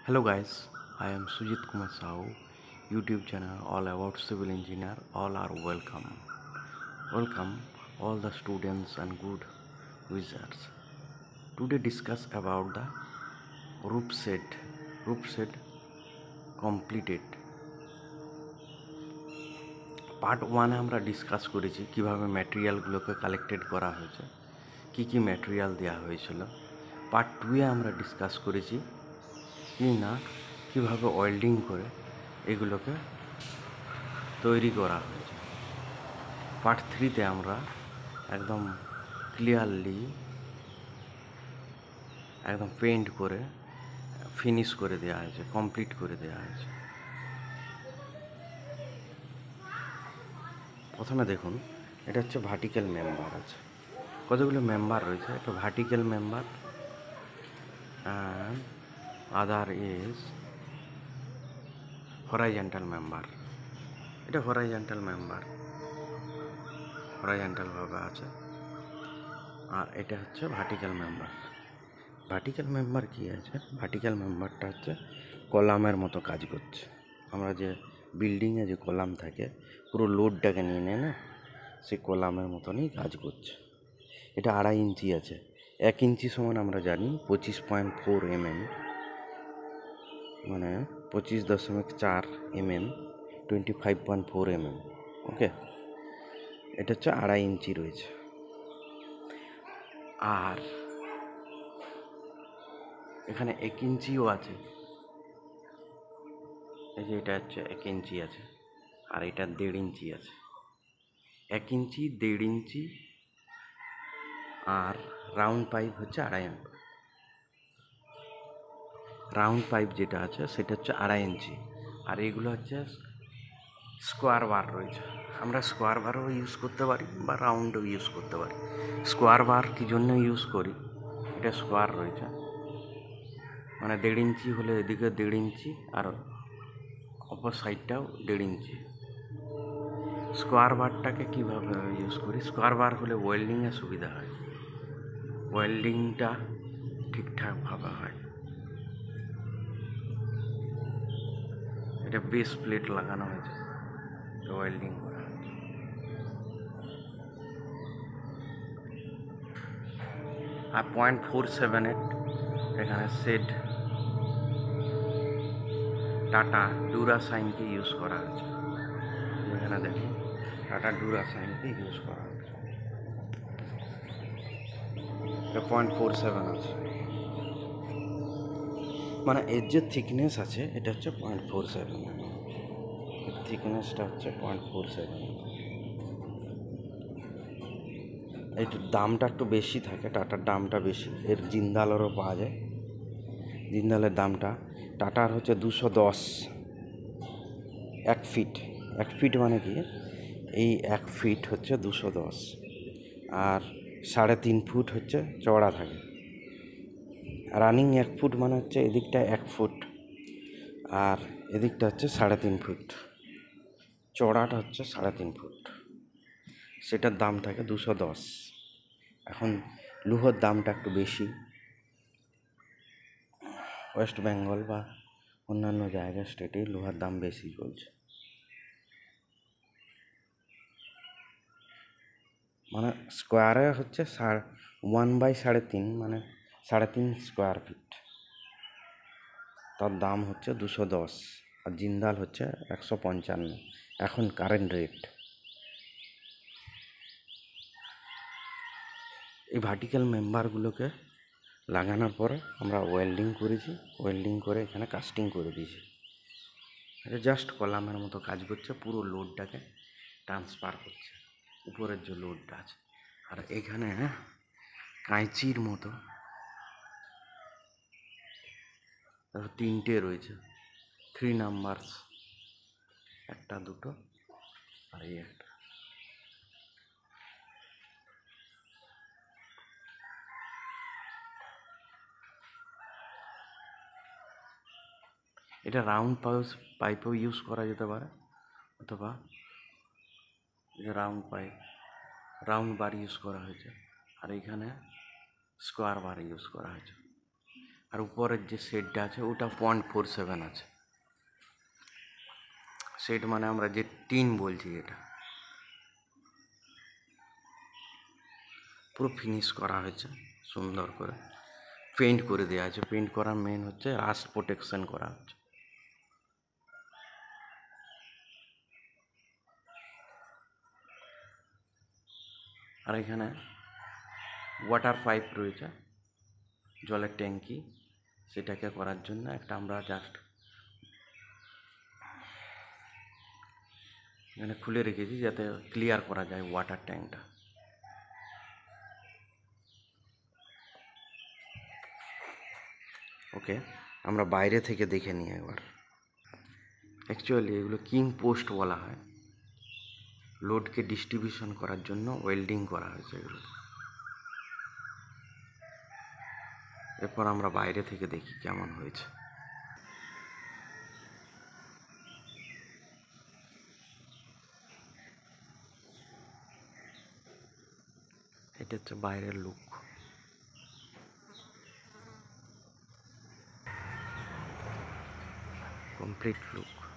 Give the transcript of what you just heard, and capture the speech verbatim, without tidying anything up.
Hello guys, I am Sujit Kumar Sahu, YouTube channel all about civil engineer. All are welcome. Welcome all the students and good wizards. Today discuss about the roof set. Roof set completed. Part ওয়ানে আমরা discuss করেছি কীভাবে ম্যাটেরিয়ালগুলোকে collected করা হয়েছে, কী কী material দেওয়া হয়েছিল। Part টুয়ে আমরা ডিসকাস করেছি কি না কীভাবে ওয়েল্ডিং করে এগুলোকে তৈরি করা হয়েছে। পার্ট থ্রিতে আমরা একদম ক্লিয়ারলি একদম পেন্ট করে ফিনিশ করে দেওয়া হয়েছে, কমপ্লিট করে দেওয়া হয়েছে। প্রথমে দেখুন, এটা হচ্ছে ভার্টিক্যাল মেম্বার আছে, কতগুলো মেম্বার রয়েছে। একটা vertical member and other is horizontal member. এটা হরাইজন্টাল মেম্বার, হরাইজন্টালভাবে আছে। আর এটা হচ্ছে ভার্টিক্যাল মেম্বার। ভার্টিক্যাল মেম্বার কী আছে? ভার্টিক্যাল মেম্বারটা হচ্ছে কলামের মতো কাজ করছে। আমরা যে বিল্ডিংয়ে যে কলাম থাকে পুরো লোডটাকে নিয়ে নেয় না, সেই কলামের মতনই কাজ করছে। এটা আড়াই ইঞ্চি আছে। এক ইঞ্চি সমান আমরা জানি পঁচিশ পয়েন্ট ফোর এম এম, মানে পঁচিশ দশমিক চার M M, twenty five point four M M. Okay, এটা হচ্ছে আড়াই ইঞ্চি রয়েছে। আর এখানে এক ইঞ্চিও আছে, এই যে এটা হচ্ছে এক ইঞ্চি আছে, আর এটা দেড় ইঞ্চি আছে। এক ইঞ্চি, দেড় ইঞ্চি, আর রাউন্ড পাইপ হচ্ছে আড়াই ইঞ্চি। রাউন্ড পাইপ যেটা আছে সেটা হচ্ছে আড়াই ইঞ্চি। আর এগুলো হচ্ছে স্কোয়ার বার রয়েছে। আমরা স্কোয়ার বারও ইউজ করতে পারি বা রাউন্ডও ইউজ করতে পারি। স্কোয়ার বার কী জন্য ইউজ করি? এটা স্কোয়ার রয়েছে, মানে দেড় ইঞ্চি হলে এদিকে দেড় ইঞ্চি আর অপর সাইডটাও দেড় ইঞ্চি। স্কোয়ার বারটাকে কীভাবে ইউজ করি? স্কোয়ার বার হলে ওয়েল্ডিংয়ে সুবিধা হয়, ওয়েল্ডিংটা ঠিকঠাকভাবে হয়। এটা বেস প্লেট লাগানো হয়েছে, ওয়েল্ডিং করা হয়েছে। আর পয়েন্ট ফোর সেভেন এইট এখানে সেট টাটা ডুরাসাইনকে ইউজ করা হয়েছে। এখানে দেখুন টাটা ডুরাসাইনকে ইউজ করা হয়েছে। এটা পয়েন্ট ফোর সেভেন আছে, মানে এর যে থিকনেস আছে এটা হচ্ছে পয়েন্ট ফোর সেভেন। এর থিকনেসটা হচ্ছে পয়েন্ট ফোর সেভেন। এইটার দামটা একটু বেশি থাকে, টাটার দামটা বেশি। এর জিন্দালেরও পাওয়া যায়, জিন্দালের দামটা টাটার হচ্ছে দুশো দশ এক ফিট। এক ফিট মানে কি, এই এক ফিট হচ্ছে দুশো দশ, আর সাড়ে তিন ফুট হচ্ছে চওড়া থাকে। রানিং এক ফুট মানে হচ্ছে এদিকটা এক ফুট আর এদিকটা হচ্ছে সাড়ে তিন ফুট, চওড়াটা হচ্ছে সাড়ে তিন ফুট। সেটার দাম থাকে দুশো দশ। এখন লুহোর দামটা একটু বেশি, ওয়েস্ট বেঙ্গল বা অন্যান্য জায়গার স্টেটে লোহার দাম বেশি চলছে। মানে স্কোয়ারে হচ্ছে সাড়ে ওয়ান বাই সাড়ে তিন, মানে সাড়ে তিন স্কোয়ার ফিট, তার দাম হচ্ছে দুশো দশ। আর জিন্দাল হচ্ছে একশো পঞ্চান্ন এখন কারেন্ট রেট। এই ভার্টিক্যাল মেম্বারগুলোকে লাগানোর পরে আমরা ওয়েল্ডিং করেছি, ওয়েল্ডিং করে এখানে কাস্টিং করে দিয়েছি। এটা জাস্ট কলামের মতো কাজ করছে, পুরো লোডটাকে ট্রান্সফার করছে, উপরের যে লোডটা আছে। আর এখানে কাঁচির মতো তিনটে রয়েছে, থ্রি নাম্বারস, একটা দুটো আর এই একটা। এটা রাউন্ড পাইপ পাইপও ইউজ করা যেতে পারে, অথবা এটা round pipe, round bar use করা হয়েছে। আর এখানে স্কোয়ার বার ইউজ করা হয়েছে। আর উপরের যে শেডটা আছে ওটা পয়েন্ট ফোর সেভেন আছে। শেড মানে আমরা যে টিন বলছি, এটা পুরো ফিনিশ করা হয়েছে সুন্দর করে, পেইন্ট করে দেওয়া আছে। পেইন্ট করার মেন হচ্ছে রাস্ট প্রোটেকশন করা হচ্ছে। আর এখানে ওয়াটার পাইপ রয়েছে, জলের ট্যাঙ্কি, সেটাকে করার জন্য একটা আমরা জাস্ট এখানে খুলে রেখেছি যাতে ক্লিয়ার করা যায় ওয়াটার ট্যাঙ্কটা। ওকে, আমরা বাইরে থেকে দেখে নিই একবার। অ্যাকচুয়ালি এগুলো কিং পোস্ট বলা হয়, লোডকে ডিস্ট্রিবিউশন করার জন্য ওয়েল্ডিং করা হয়েছে এগুলো। এরপর আমরা বাইরে থেকে দেখি কেমন হয়েছে। এটা হচ্ছে বাইরের লুক, কমপ্লিট লুক।